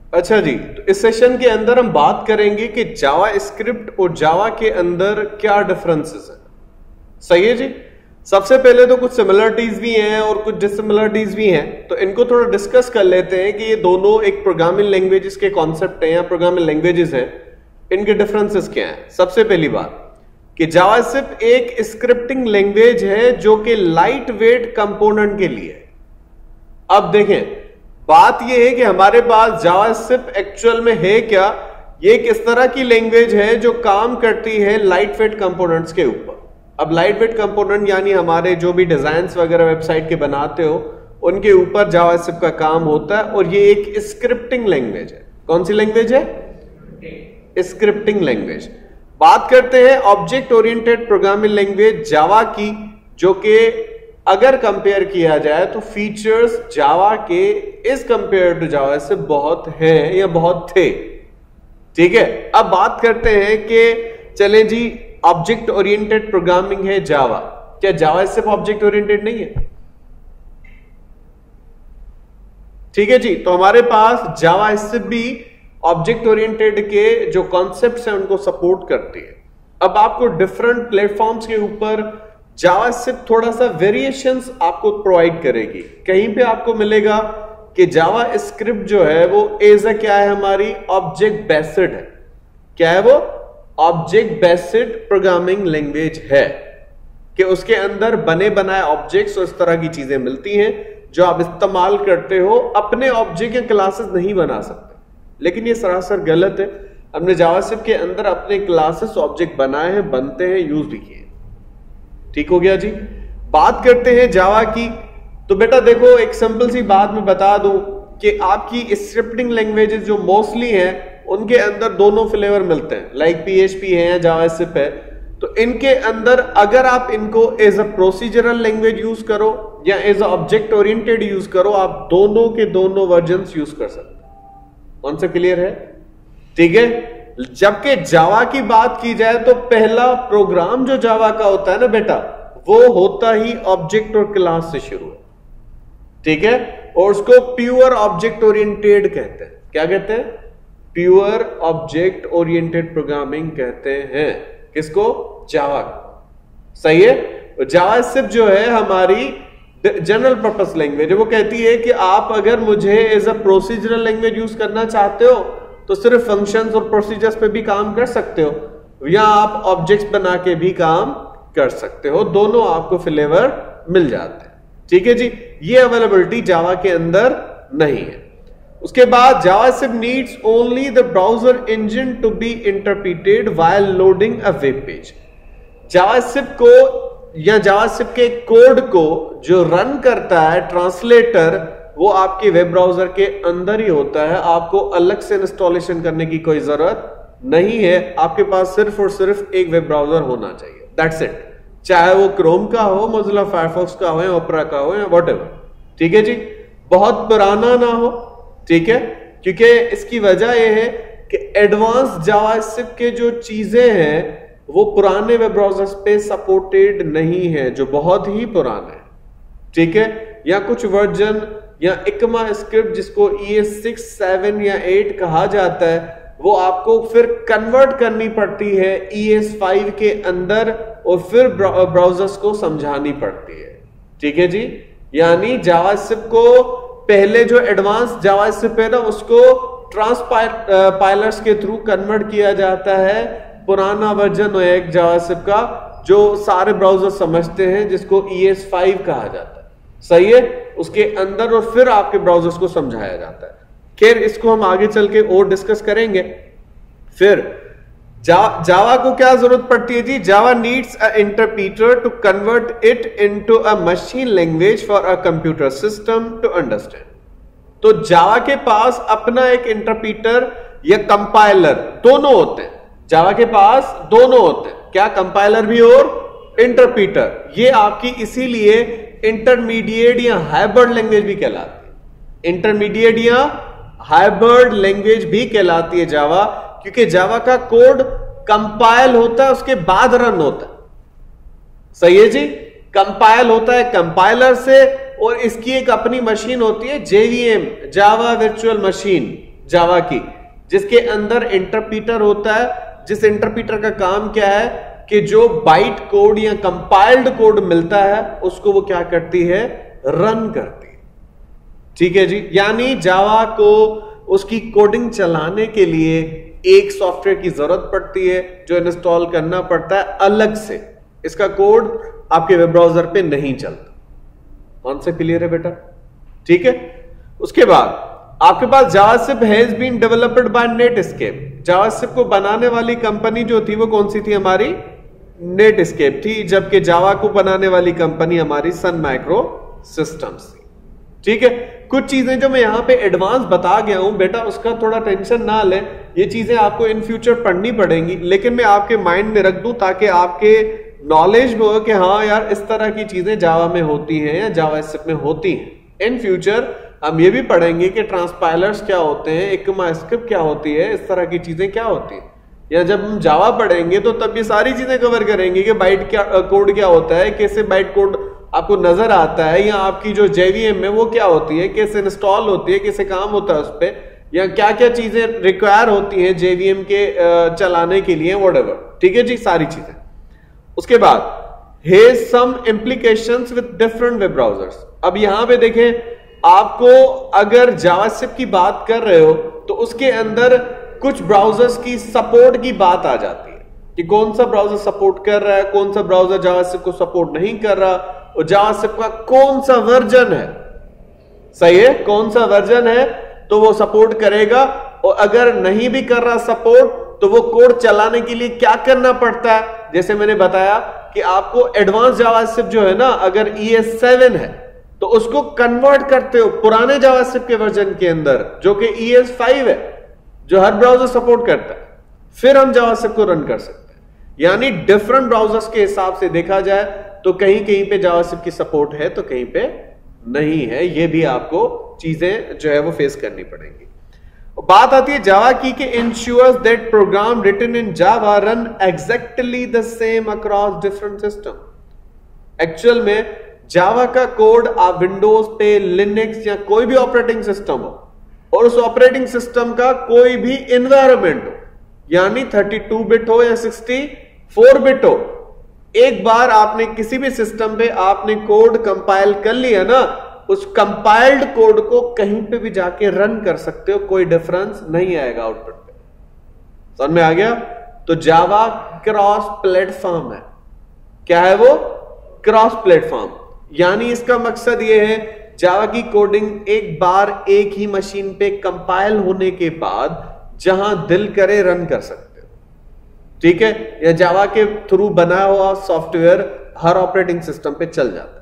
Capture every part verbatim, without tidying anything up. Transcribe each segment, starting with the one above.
अच्छा जी, तो इस सेशन के अंदर हम बात करेंगे कि जावा स्क्रिप्ट और जावा के अंदर क्या डिफरेंसेस हैं। सही है जी। सबसे पहले तो कुछ सिमिलरिटीज भी हैं और कुछ डिसिमिलरिटीज भी हैं, तो इनको थोड़ा डिस्कस कर लेते हैं कि ये दोनों एक प्रोग्रामिंग लैंग्वेजेस के कॉन्सेप्ट हैं या प्रोग्रामिंग लैंग्वेजेस हैं, इनके डिफरेंसेस क्या हैं। सबसे पहली बात कि जावास्क्रिप्ट एक स्क्रिप्टिंग लैंग्वेज है जो कि लाइट वेट कंपोनेंट के लिए है। अब देखें, बात यह है कि हमारे पास जावास्क्रिप्ट एक्चुअल में है क्या, ये एक इस तरह की लैंग्वेज है जो काम करती है लाइट वेट कंपोनेंट्स के ऊपर। अब लाइट वेट कंपोनेंट यानी हमारे जो भी डिजाइन्स वगैरह वेबसाइट के बनाते हो उनके ऊपर जावास्क्रिप्ट का काम होता है, और ये एक स्क्रिप्टिंग लैंग्वेज है। कौन सी लैंग्वेज है? Scripting language. बात करते हैं object oriented programming language Java की, जो कि अगर कंपेयर किया जाए तो फीचर्स जावा के इज कंपेयर टू जावा से बहुत हैं या बहुत थे। ठीक है, अब बात करते हैं कि चलें जी, ऑब्जेक्ट ओरिएंटेड प्रोग्रामिंग है जावा, क्या जावा सिर्फ ऑब्जेक्ट ओरिएंटेड नहीं है? ठीक है जी, तो हमारे पास जावा सिर्फ भी ऑब्जेक्ट ओरिएंटेड के जो कॉन्सेप्ट्स हैं उनको सपोर्ट करती है। अब आपको डिफरेंट प्लेटफॉर्म्स के ऊपर जावा सिर्फ थोड़ा सा वेरिएशंस आपको प्रोवाइड करेगी। कहीं पे आपको मिलेगा कि जावा स्क्रिप्ट जो है वो एज अ क्या है, हमारी ऑब्जेक्ट बेस्ड है। क्या है वो? ऑब्जेक्ट बेस्ड प्रोग्रामिंग लैंग्वेज है, कि उसके अंदर बने बनाए ऑब्जेक्ट्स और इस तरह की चीजें मिलती हैं जो आप इस्तेमाल करते हो। अपने ऑब्जेक्ट या क्लासेस नहीं बना सकते, लेकिन ये सरासर गलत है। हमने जावास्क्रिप्ट के अंदर अपने क्लासेस ऑब्जेक्ट बनाए हैं, बनते हैं, यूज भी किए। ठीक हो गया जी। बात करते हैं जावा की, तो बेटा देखो एक सिंपल सी बात मैं बता दूं कि आपकी स्क्रिप्टिंग लैंग्वेजेस जो मोस्टली हैं उनके अंदर दोनों फ्लेवर मिलते हैं, लाइक पीएचपी है या जावास्क्रिप्ट है। तो इनके अंदर अगर आप इनको as a procedural language use करो या as a object oriented use करो, आप दोनों के दोनों वर्जन्स यूज कर सकते हैं। कौन सा क्लियर है? ठीक है। जबकि जावा की बात की जाए तो पहला प्रोग्राम जो जावा का होता है ना बेटा, वो होता ही ऑब्जेक्ट और क्लास से शुरू है। ठीक है, और उसको प्योर ऑब्जेक्ट ओरिएंटेड कहते हैं। क्या कहते हैं? प्योर ऑब्जेक्ट ओरिएंटेड प्रोग्रामिंग कहते हैं। किसको? जावा को। सही है। जावा सिर्फ जो है हमारी जनरल पर्पस लैंग्वेज है। वो कहती है कि आप अगर मुझे as a procedural language use करना चाहते हो तो सिर्फ फंक्शंस और प्रोसीजर्स पे भी काम कर सकते हो, या आप ऑब्जेक्ट्स बना के भी काम कर सकते हो। दोनों आपको फ्लेवर मिल जाते हैं। ठीक है जी, ये अवेलेबिलिटी जावा के अंदर नहीं है। उसके बाद JavaScript needs only the browser engine to be interpreted while loading a web page. JavaScript को या जावास्क्रिप्ट के कोड को जो रन करता है ट्रांसलेटर, वो आपके वेब ब्राउजर के अंदर ही होता है। आपको अलग से इंस्टॉलेशन करने की कोई जरूरत नहीं है। आपके पास सिर्फ और सिर्फ एक वेब ब्राउजर होना चाहिए, दैट्स इट। चाहे वो क्रोम का हो, मोज़िला फायरफॉक्स का हो, या ओपेरा का हो, या व्हाटएवर। ठीक है जी, बहुत पुराना ना हो। ठीक है, क्योंकि इसकी वजह यह है कि एडवांस जावास्क्रिप्ट के जो चीजें हैं वो पुराने वेब ब्राउजर्स पे सपोर्टेड नहीं है, जो बहुत ही पुराने हैं। ठीक है, या कुछ वर्जन या इकमा स्क्रिप्ट जिसको ई एस सिक्स सेवन या एट कहा जाता है, वो आपको फिर कन्वर्ट करनी पड़ती है ई एस फाइव के अंदर, और फिर ब्राउजर्स को समझानी पड़ती है। ठीक है जी, यानी जावास्क्रिप्ट को पहले जो एडवांस जावास्क्रिप्ट है ना, उसको ट्रांसपाइलर्स के थ्रू कन्वर्ट किया जाता है। पुराना वर्जन है एक जावास्क्रिप्ट का जो सारे ब्राउजर समझते हैं, जिसको ई एस फाइव कहा जाता है। सही है, उसके अंदर और फिर आपके ब्राउजर्स को समझाया जाता है। खैर, इसको हम आगे चल के और डिस्कस करेंगे। फिर जा, जावा को क्या जरूरत पड़ती है जी? Java needs a interpreter to convert it into a machine language for a computer system to understand. तो जावा के पास अपना एक इंटरप्रीटर या कंपाइलर दोनों होते हैं। जावा के पास दोनों होते हैं, क्या? कंपाइलर भी और इंटरप्रीटर। ये आपकी इसीलिए इंटरमीडिएट या हाइब्रिड लैंग्वेज भी कहलाती है। इंटरमीडिएट या हाइब्रिड लैंग्वेज भी कहलाती है जावा, क्योंकि जावा का कोड कंपाइल होता है उसके बाद रन होता है। सही है जी, कंपाइल होता है कंपाइलर से, और इसकी एक अपनी मशीन होती है JVM, Java virtual machine, Java की, जिसके अंदर इंटरप्रीटर होता है, जिस इंटरप्रीटर का काम क्या है कि जो बाइट कोड या कंपाइल्ड कोड मिलता है उसको वो क्या करती है, रन करती है। ठीक है जी, यानी जावा को उसकी कोडिंग चलाने के लिए एक सॉफ्टवेयर की जरूरत पड़ती है जो इंस्टॉल करना पड़ता है अलग से। इसका कोड आपके वेब ब्राउजर पे नहीं चलता। कौन से क्लियर है बेटा? ठीक है। उसके बाद आपके पास JavaScript has been developed by Netscape. JavaScript को बनाने वाली कंपनी जो थी वो कौन सी थी? हमारी नेटस्केप थी, जबकि जावा को बनाने वाली कंपनी हमारी सन माइक्रो सिस्टम्स थी। ठीक है। कुछ चीजें जो मैं यहां पे एडवांस बता गया हूं बेटा, उसका थोड़ा टेंशन ना लें, ये चीजें आपको इन फ्यूचर पढ़नी पड़ेंगी, लेकिन मैं आपके माइंड में रख दूं ताकि आपके नॉलेज में हो कि हाँ यार इस तरह की चीजें जावा में होती हैं या जावास्क्रिप्ट में होती हैं। इन फ्यूचर हम ये भी पढ़ेंगे कि ट्रांसपाइलर्स क्या होते हैं, इक्मास्क्रिप्ट क्या होती है, इस तरह की चीजें क्या होती हैं। या जब हम जावा पढ़ेंगे तो तब ये सारी चीजें कवर करेंगे कि बाइट क्या कोड क्या होता है, कैसे बाइट कोड आपको नजर आता है, या आपकी जो जेवीएम है वो क्या होती है, कैसे इंस्टॉल होती है, कैसे काम होता है उस पर, या क्या क्या चीजें रिक्वायर होती है जेवीएम के चलाने के लिए, व्हाटएवर। ठीक है जी, सारी चीजें। उसके बाद has some implications with different web browsers. अब यहां पे देखें, आपको अगर जावास्क्रिप्ट की बात कर रहे हो तो उसके अंदर कुछ ब्राउजर्स की सपोर्ट की बात आ जाती है कि कौन सा ब्राउजर सपोर्ट कर रहा है, कौन सा ब्राउजर जावास्क्रिप्ट को सपोर्ट नहीं कर रहा, और जावास्क्रिप्ट का कौन सा वर्जन है, सही है, कौन सा वर्जन है तो वो सपोर्ट करेगा, और अगर नहीं भी कर रहा सपोर्ट तो वो कोड चलाने के लिए क्या करना पड़ता है। जैसे मैंने बताया कि आपको एडवांस जावास्क्रिप्ट जो है ना, अगर ई एस सेवन है तो उसको कन्वर्ट करते हो पुराने जावास्क्रिप्ट के वर्जन के अंदर जो कि ई एस फाइव है, जो हर ब्राउजर सपोर्ट करता है, फिर हम जावास्क्रिप्ट को रन कर सकते हैं। यानी डिफरेंट ब्राउजर्स के हिसाब से देखा जाए तो कहीं कहीं पे जावास्क्रिप्ट की सपोर्ट है तो कहीं पे नहीं है। ये भी आपको चीजें जो है वो फेस करनी पड़ेंगी। बात आती है जावा की कि ensures that program written in Java run exactly the same across different system. Actual में जावा का कोड आप विंडोज पे, लिनक्स या कोई भी ऑपरेटिंग सिस्टम हो, और उस ऑपरेटिंग सिस्टम का कोई भी एनवायरनमेंट हो, यानी थर्टी टू बिट हो या सिक्सटी फोर बिट हो, एक बार आपने किसी भी सिस्टम पे आपने कोड कंपाइल कर लिया ना, उस कंपाइल्ड कोड को कहीं पे भी जाके रन कर सकते हो, कोई डिफरेंस नहीं आएगा आउटपुट पे। समझ में आ गया? तो जावा क्रॉस प्लेटफॉर्म है। क्या है वो? Cross platform. यानी इसका मकसद यह है जावा की कोडिंग एक बार एक ही मशीन पे कंपाइल होने के बाद जहां दिल करे रन कर सकते हो। ठीक है? या जावा के थ्रू बना हुआ सॉफ्टवेयर हर ऑपरेटिंग सिस्टम पे चल जाता है,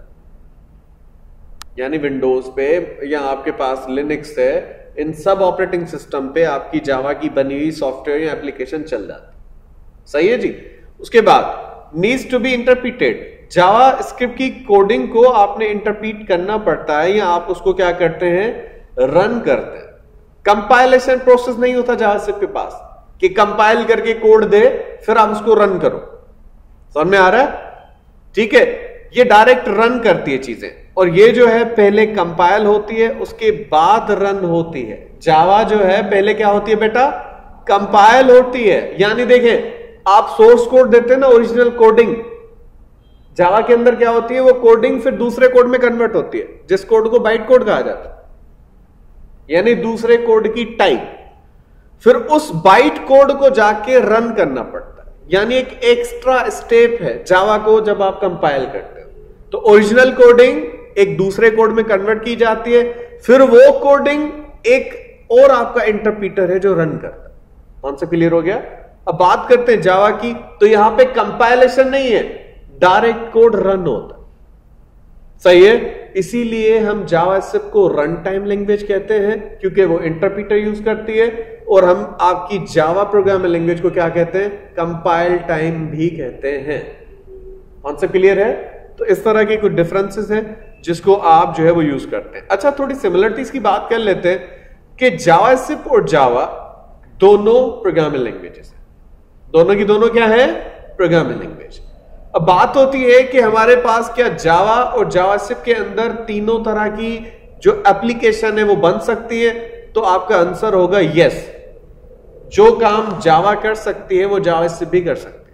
यानी विंडोज पे या आपके पास लिनक्स है, इन सब ऑपरेटिंग सिस्टम पे आपकी जावा की बनी हुई सॉफ्टवेयर या एप्लीकेशन चल जाती है। सही है जी? उसके बाद needs to be interpreted. JavaScript की कोडिंग को आपने इंटरप्रीट करना पड़ता है, या आप उसको क्या करते हैं, रन करते हैं। कंपाइलेशन प्रोसेस नहीं होता जावा स्क्रिप्ट के पास कि कंपाइल करके कोड दे फिर आप उसको रन करो। समझ में आ रहा है? ठीक है, ये डायरेक्ट रन करती है चीजें, और ये जो है पहले कंपाइल होती है उसके बाद रन होती है। जावा जो है पहले क्या होती है बेटा, कंपाइल होती है। यानी देखें, आप सोर्स कोड देते हैं ना, ओरिजिनल कोडिंग, जावा के अंदर क्या होती है, वो कोडिंग फिर दूसरे कोड में कन्वर्ट होती है, जिस कोड को बाइट कोड कहा जाता है, यानी दूसरे कोड की टाइप। फिर उस बाइट कोड को जाके रन करना पड़ता है, यानी एक एक्स्ट्रा स्टेप है जावा को जब आप कंपाइल करते हो। तो ओरिजिनल कोडिंग एक दूसरे कोड में कन्वर्ट की जाती है, फिर वो कोडिंग एक और आपका इंटरप्रीटर है जो रन करता है। कौन सा क्लियर हो गया? अब बात करते हैं जावा की, तो यहां पे कंपाइलेशन नहीं है, डायरेक्ट कोड रन होता है। सही है? इसीलिए हम जावास्क्रिप्ट को रन टाइम लैंग्वेज कहते हैं, क्योंकि वो इंटरप्रीटर यूज करती है, और हम आपकी जावा प्रोग्रामिंग लैंग्वेज को क्या कहते हैं, कंपाइल टाइम भी कहते हैं। कौन सा क्लियर है? तो इस तरह के कुछ डिफरेंसेस हैं जिसको आप जो है वो यूज करते हैं। अच्छा, थोड़ी सिमिलरिटीज की बात कर लेते हैं कि जावास्क्रिप्ट और जावा दोनों प्रोग्रामिंग लैंग्वेजेस हैं। दोनों की दोनों क्या है? Programming language. अब बात होती है कि हमारे पास क्या जावा और जावास्क्रिप्ट के अंदर तीनों तरह की जो एप्लीकेशन है वो बन सकती है। तो तो आपका आंसर होगा यस। जो काम जावा कर सकती है वो जावास्क्रिप्ट भी कर सकती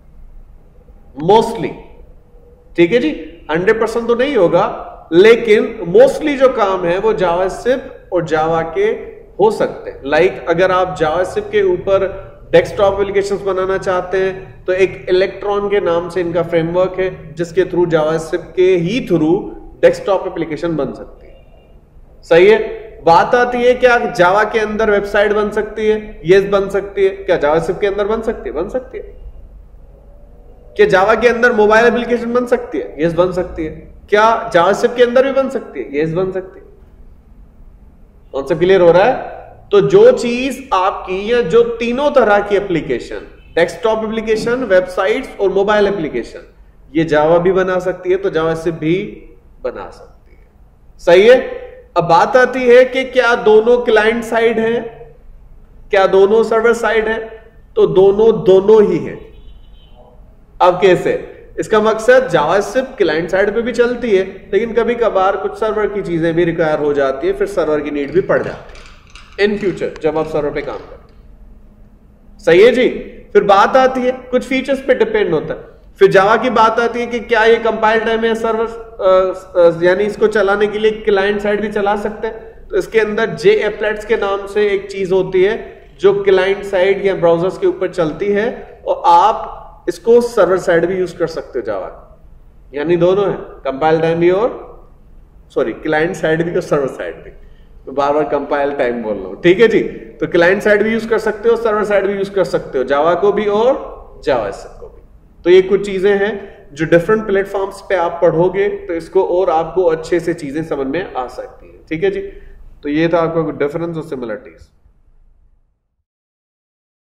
है मोस्टली। ठीक है जी, हंड्रेड परसेंट तो नहीं होगा, लेकिन मोस्टली जो काम है वो जावास्क्रिप्ट और जावा के हो सकते हैं। लाइक like, अगर आप जावास्क्रिप्ट के ऊपर डेस्कटॉप एप्लीकेशंस बनाना चाहते हैं तो एक इलेक्ट्रॉन के नाम से इनका फ्रेमवर्क है जिसके थ्रू जावास्क्रिप्ट के ही थ्रू डेस्कटॉप एप्लीकेशन बन सकती है। सही है। बात आती है क्या जावा के अंदर वेबसाइट बन सकती है? यस बन सकती है। क्या जावास्क्रिप्ट के अंदर बन सकती है? बन सकती है। क्या जावा के अंदर मोबाइल एप्लीकेशन बन सकती है? यस बन सकती है। क्या जावास्क्रिप्ट के अंदर भी बन सकती है? यस बन सकती है। कॉन्सेप्ट क्लियर हो रहा है? तो जो चीज आपकी या जो तीनों तरह की एप्लीकेशन, डेस्कटॉप एप्लीकेशन, वेबसाइट्स और मोबाइल एप्लीकेशन, ये जावा भी बना सकती है तो जावास्क्रिप्ट भी बना सकती है। सही है। अब बात आती है कि क्या दोनों क्लाइंट साइड है, क्या दोनों सर्वर साइड है? तो दोनों दोनों ही है। अब कैसे? इसका मकसद जावास्क्रिप्ट क्लाइंट साइड पे भी चलती है, लेकिन कभी कभार कुछ सर्वर की चीजें भी रिक्वायर हो जाती है, फिर सर्वर की नीड भी पड़ जाती है इन फ्यूचर जब आप सर्वर पे काम करें। सही है जी। फिर बात आती है कुछ फीचर्स पे डिपेंड होता है। फिर जावा की बात आती है कि क्या ये कंपाइल टाइम है सर्वर, यानी इसको चलाने के लिए क्लाइंट साइड भी चला सकते हैं। तो इसके अंदर जे एप्लेट्स के नाम से एक चीज होती है जो क्लाइंट साइड या ब्राउजर्स के ऊपर चलती है, और आप इसको सर्वर साइड भी यूज कर सकते हो जावा, यानी दोनों है, कंपाइल टाइम भी और सॉरी क्लाइंट साइड भी और सर्वर साइड भी। तो बार बार कंपाइल टाइम बोल रहा हूं। ठीक है जी। तो क्लाइंट साइड भी यूज कर सकते हो, सर्वर साइड भी यूज कर सकते हो, जावा को भी और जावास्क्रिप्ट को भी। तो ये कुछ चीजें हैं जो डिफरेंट प्लेटफॉर्म्स पे आप पढ़ोगे तो इसको और आपको अच्छे से चीजें समझ में आ सकती है। ठीक है जी। तो ये था आपका डिफरेंस और सिमिलरिटीज।